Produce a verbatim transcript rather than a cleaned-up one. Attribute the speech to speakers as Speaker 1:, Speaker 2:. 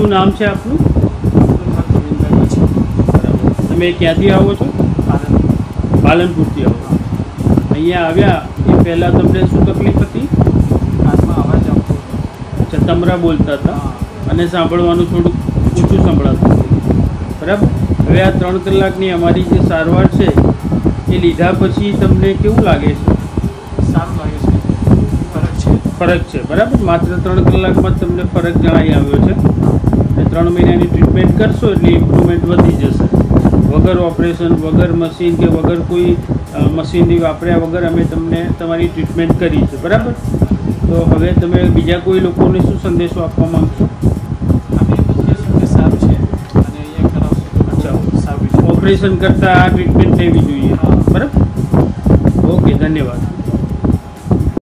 Speaker 1: શું નામ છે આપનું? તમે ક્યાંથી આવો છો? પાલનપુરથી આવો. અહીંયા આવ્યા એ પહેલાં તમને શું તકલીફ હતી? અચ્છા, તમરા બોલતા હતા અને સાંભળવાનું થોડુંક ઓછું સંભળાતું હતું, બરાબર. હવે આ ત્રણ કલાકની અમારી જે સારવાર છે એ લીધા પછી તમને કેવું લાગે છે?
Speaker 2: સારું લાગે છે, ફરક છે.
Speaker 1: ફરક છે, બરાબર. માત્ર ત્રણ કલાકમાં તમને ફરક જણાઈ આવ્યો છે. અને ત્રણ મહિનાની ટ્રીટમેન્ટ કરશો એટલે ઇમ્પ્રુવમેન્ટ વધી જશે. વગર ઓપરેશન, વગર મશીન કે વગર કોઈ મશીનરી વાપર્યા વગર અમે તમને તમારી ટ્રીટમેન્ટ કરી છે, બરાબર. તો હવે તમે બીજા કોઈ લોકોને શું સંદેશો આપવા માગશો?
Speaker 2: અમે પૂછીએ છીએ કે સારું છે અને અહીંયા કરાવશો તો
Speaker 1: અચ્છા,
Speaker 2: સારું છે.
Speaker 1: ઓપરેશન કરતાં આ ટ્રીટમેન્ટ લેવી જોઈએ, બરાબર. ઓકે, ધન્યવાદ.